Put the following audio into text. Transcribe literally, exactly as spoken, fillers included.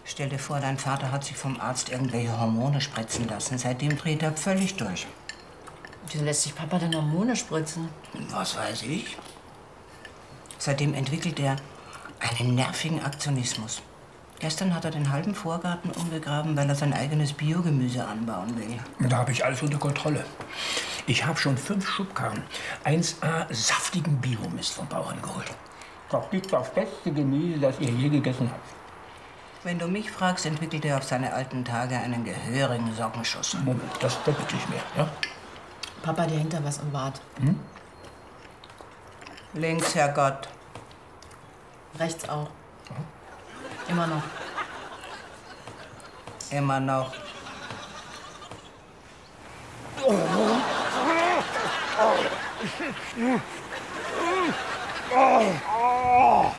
Stell dir vor, dein Vater hat sich vom Arzt irgendwelche Hormone spritzen lassen. Seitdem dreht er völlig durch. Wieso lässt sich Papa denn Hormone spritzen? Was weiß ich. Seitdem entwickelt er einen nervigen Aktionismus. Gestern hat er den halben Vorgarten umgegraben, weil er sein eigenes Biogemüse anbauen will. Da habe ich alles unter Kontrolle. Ich habe schon fünf Schubkarren eins A saftigen Biomist vom Bauern geholt. Das gibt das beste Gemüse, das ihr je gegessen habt. Wenn du mich fragst, entwickelt er auf seine alten Tage einen gehörigen Sockenschuss. Moment, das doppelt nicht mehr, ja? Papa, dir hängt da was im Bart. Hm? Links, Herrgott. Rechts auch. Immer noch. Immer noch. Oh.